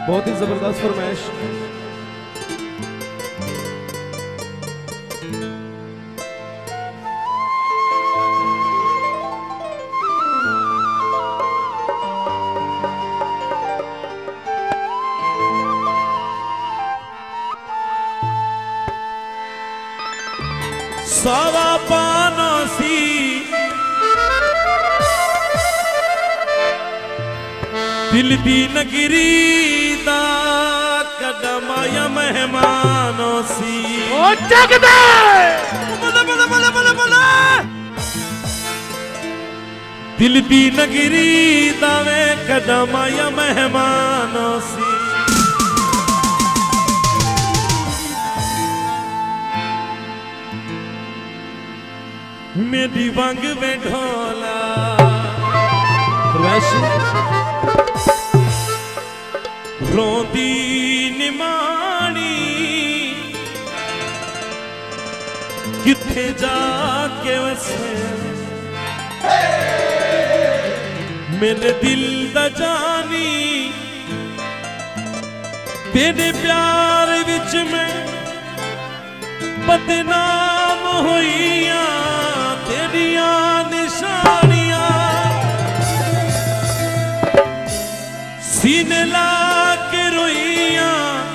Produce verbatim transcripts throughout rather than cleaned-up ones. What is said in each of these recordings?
बहुत ही जबरदस्त फरमाइश। सावा पानो सी दिल दी नगरी दा कदमाया मेहमानों सी ओ जगदे बोले बोले बोले बोले बोले दिल दी नगरी दावे कदमाया मेहमानों सी मेरी वंग में ढोला रोंदी निमानी किथे जाके वसे मेरे दिल दा जानी तेरे प्यार विच मैं बदनाम होइया तेरिया निशानियां सीने ला के रोइया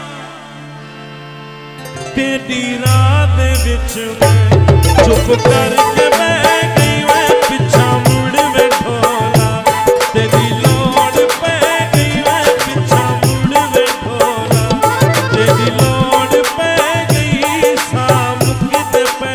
तेरी रात विच मैं चुप करके बह गई मैं पिछा मुड़ में ढोला तेरी लोड़ पै गई मैं पिछा मुड़ में ढोला तेरी लोड़ पै गई साम किते पै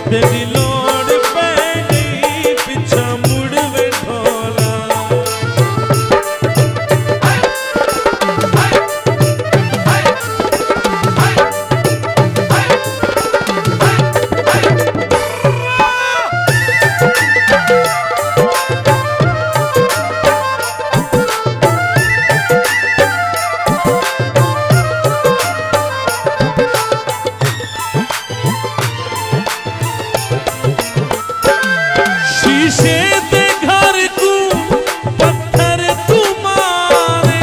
तेरी लोड़ पै गई पिछा मुड़ वे ढोला। शीशे दे घर को पत्थर तू मारे,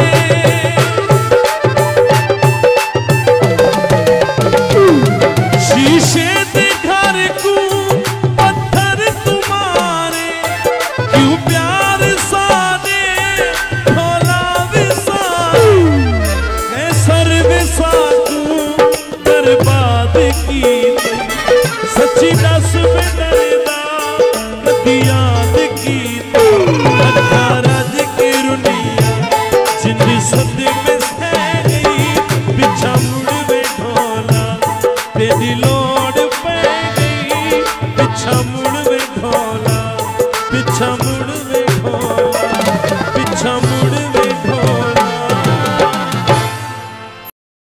शीशे दे घर को पत्थर तू मारे, क्यों प्यार सादे ढोला विसा है सर विसा तू बर्बाद की। सच्ची दस में डरदा याद की रज की रुनिया जिंद सद में सह गई पिछा मुड़ वे ढोला। तेरी लोड़ पै गई पिछा मुड़